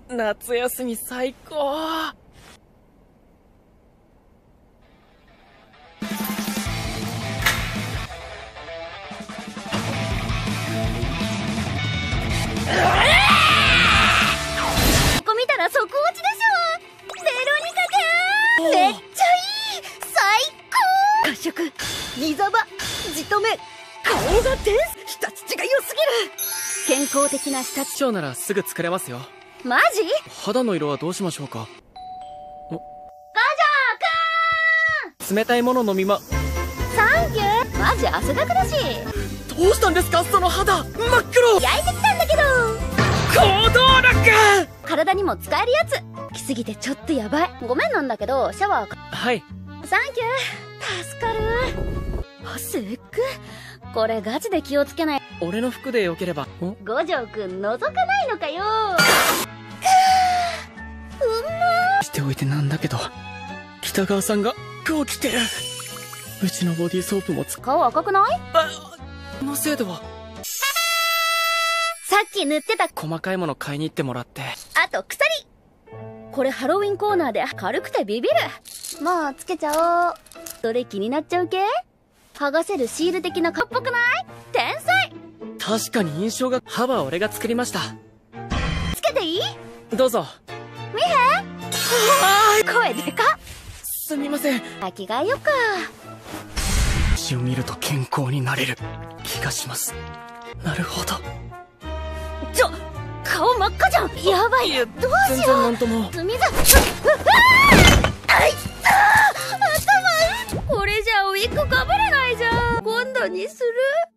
夏休み最高。 ここ見たら即落ちでしょ。ベロニカちゃん、めっちゃいい、最高。合宿、ギザバ、じとめ、顔が天使、舌乳が良すぎる。健康的な舌乳。 今日ならすぐ作れますよ。 マジ？ 肌の色はどうしましょうか。 ガジャーく冷たいもの飲みま。 ん、サンキュー。マジ汗だくだし。 どうしたんですかその肌、真っ黒。 焼いてきたんだけど。 行動力。 体にも使えるやつ。来すぎてちょっとやばい。ごめんなんだけど、シャワーか。 はい。 サンキュー。助かる。あ、せっく。これガチで気をつけない。 俺の服でよければ。 五条くん覗かないのかよ。 しておいてなんだけど、北川さんが服を着てる。うちのボディーソープも顔赤くない？ このせいでは。 さっき塗ってた細かいもの買いに行ってもらって。 あと鎖。これハロウィンコーナーで軽くてビビる。もうつけちゃおう。それ気になっちゃう系？剥がせるシール的なかっぽくない？天才。 確かに印象が。歯は俺が作りました。 つけていい？ どうぞ。 見へん？声でかっ。 すみません。 着替えよっか。 血を見ると健康になれる気がします。なるほど。 顔真っ赤じゃん。やばい。どう全然しよう。 なんとも。 すみざ。あいったー。頭。これじゃウィッグかぶれないじゃん。今度にする。